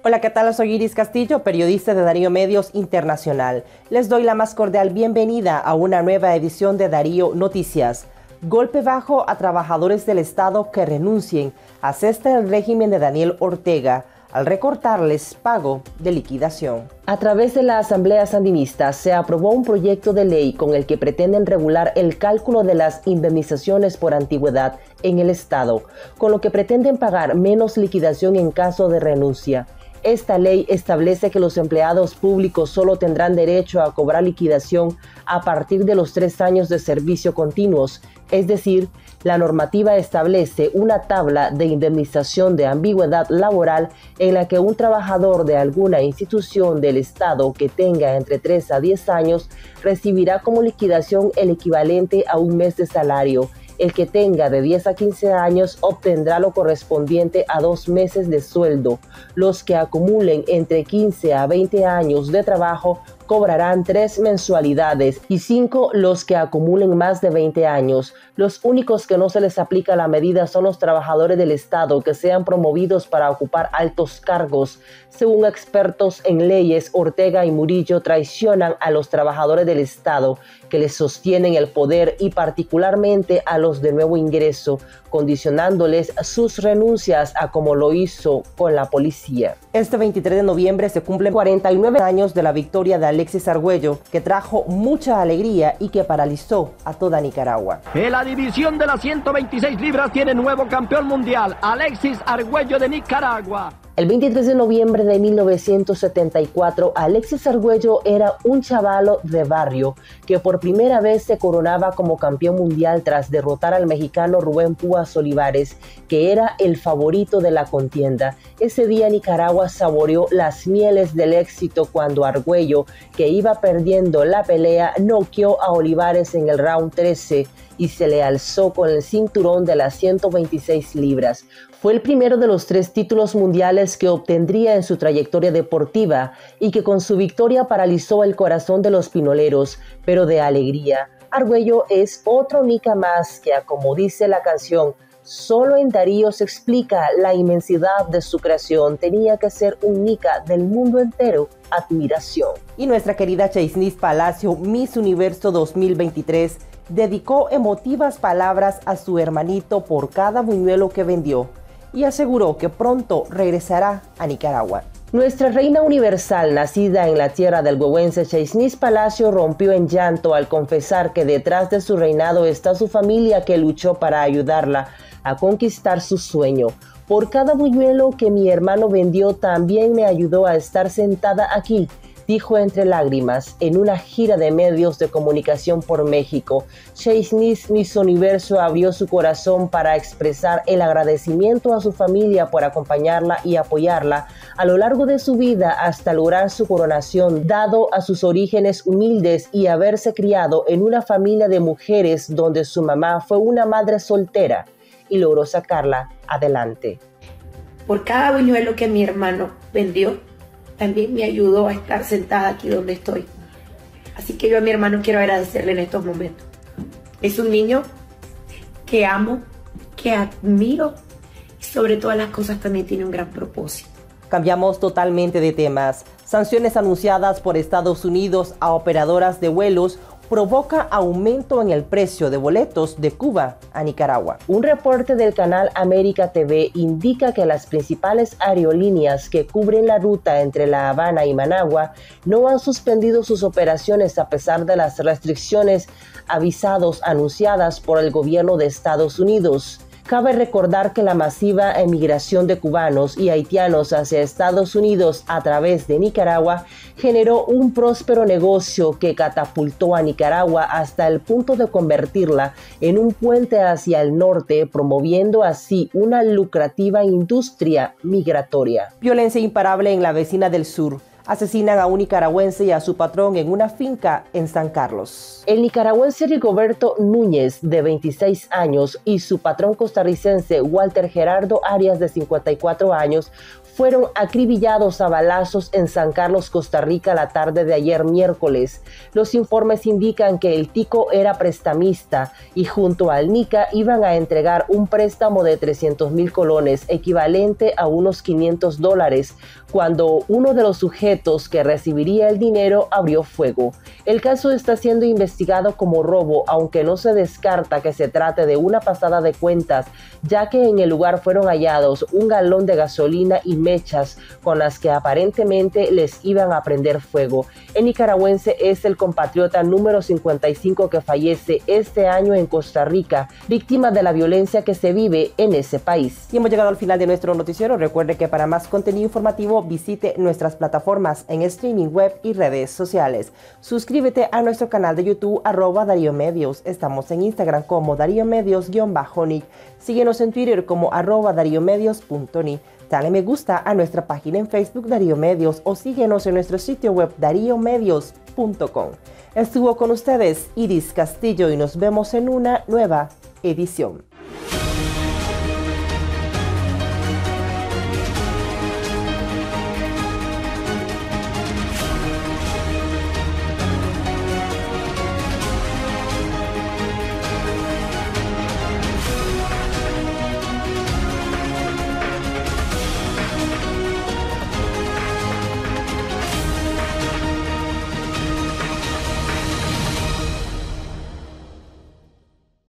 Hola, ¿qué tal? Soy Iris Castillo, periodista de Darío Medios Internacional. Les doy la más cordial bienvenida a una nueva edición de Darío Noticias. Golpe bajo a trabajadores del Estado que renuncien, asesta el régimen de Daniel Ortega al recortarles pago de liquidación. A través de la Asamblea Sandinista se aprobó un proyecto de ley con el que pretenden regular el cálculo de las indemnizaciones por antigüedad en el Estado, con lo que pretenden pagar menos liquidación en caso de renuncia. Esta ley establece que los empleados públicos solo tendrán derecho a cobrar liquidación a partir de los 3 años de servicio continuos, es decir, la normativa establece una tabla de indemnización de ambigüedad laboral en la que un trabajador de alguna institución del Estado que tenga entre 3 a 10 años recibirá como liquidación el equivalente a un mes de salario. El que tenga de 10 a 15 años obtendrá lo correspondiente a 2 meses de sueldo. Los que acumulen entre 15 a 20 años de trabajo cobrarán 3 mensualidades y 5 los que acumulen más de 20 años. Los únicos que no se les aplica la medida son los trabajadores del Estado que sean promovidos para ocupar altos cargos. Según expertos en leyes, Ortega y Murillo traicionan a los trabajadores del Estado que les sostienen el poder y particularmente a los de nuevo ingreso, condicionándoles sus renuncias a como lo hizo con la policía. Este 23 de noviembre se cumplen 49 años de la victoria de Alexis Argüello, que trajo mucha alegría y que paralizó a toda Nicaragua. En la división de las 126 libras tiene nuevo campeón mundial, Alexis Argüello de Nicaragua. El 23 de noviembre de 1974, Alexis Argüello era un chavalo de barrio que por primera vez se coronaba como campeón mundial tras derrotar al mexicano Rubén Púas Olivares, que era el favorito de la contienda. Ese día Nicaragua saboreó las mieles del éxito cuando Argüello, que iba perdiendo la pelea, noqueó a Olivares en el round 13 y se le alzó con el cinturón de las 126 libras. Fue el primero de los 3 títulos mundiales que obtendría en su trayectoria deportiva y que con su victoria paralizó el corazón de los pinoleros, pero de alegría. Argüello es otro Nica más que, como dice la canción, solo en Darío se explica la inmensidad de su creación. Tenía que ser un Nica del mundo entero, admiración. Y nuestra querida Chaysnis Palacio, Miss Universo 2023, dedicó emotivas palabras a su hermanito por cada buñuelo que vendió y aseguró que pronto regresará a Nicaragua. Nuestra reina universal, nacida en la tierra del huehuense, Chaysnis Palacio, rompió en llanto al confesar que detrás de su reinado está su familia que luchó para ayudarla a conquistar su sueño. Por cada buñuelo que mi hermano vendió también me ayudó a estar sentada aquí, dijo entre lágrimas en una gira de medios de comunicación por México. Chaysnis Miss Universo abrió su corazón para expresar el agradecimiento a su familia por acompañarla y apoyarla a lo largo de su vida hasta lograr su coronación, dado a sus orígenes humildes y haberse criado en una familia de mujeres donde su mamá fue una madre soltera y logró sacarla adelante. Por cada buñuelo que mi hermano vendió, también me ayudó a estar sentada aquí donde estoy. Así que yo a mi hermano quiero agradecerle en estos momentos. Es un niño que amo, que admiro y sobre todas las cosas también tiene un gran propósito. Cambiamos totalmente de temas. Sanciones anunciadas por Estados Unidos a operadoras de vuelos provoca aumento en el precio de boletos de Cuba a Nicaragua. Un reporte del canal América TV indica que las principales aerolíneas que cubren la ruta entre La Habana y Managua no han suspendido sus operaciones a pesar de las restricciones anunciadas por el gobierno de Estados Unidos. Cabe recordar que la masiva emigración de cubanos y haitianos hacia Estados Unidos a través de Nicaragua generó un próspero negocio que catapultó a Nicaragua hasta el punto de convertirla en un puente hacia el norte, promoviendo así una lucrativa industria migratoria. Violencia imparable en la vecina del sur. Asesinan a un nicaragüense y a su patrón en una finca en San Carlos. El nicaragüense Rigoberto Núñez, de 26 años, y su patrón costarricense Walter Gerardo Arias, de 54 años, fueron acribillados a balazos en San Carlos, Costa Rica, la tarde de ayer miércoles. Los informes indican que el tico era prestamista y junto al Nica iban a entregar un préstamo de 300,000 colones, equivalente a unos $500, cuando uno de los sujetos que recibiría el dinero abrió fuego. El caso está siendo investigado como robo, aunque no se descarta que se trate de una pasada de cuentas, ya que en el lugar fueron hallados un galón de gasolina y mechas con las que aparentemente les iban a prender fuego. El nicaragüense es el compatriota número 55 que fallece este año en Costa Rica, víctima de la violencia que se vive en ese país. Y hemos llegado al final de nuestro noticiero. Recuerde que para más contenido informativo visite nuestras plataformas en streaming web y redes sociales. Suscríbete a nuestro canal de YouTube @DarioMedios. Estamos en Instagram como DarioMedios_Nick. Síguenos en Twitter como @DarioMedios.ni. Dale me gusta a nuestra página en Facebook Darío Medios o síguenos en nuestro sitio web dariomedios.com. Estuvo con ustedes Iris Castillo y nos vemos en una nueva edición.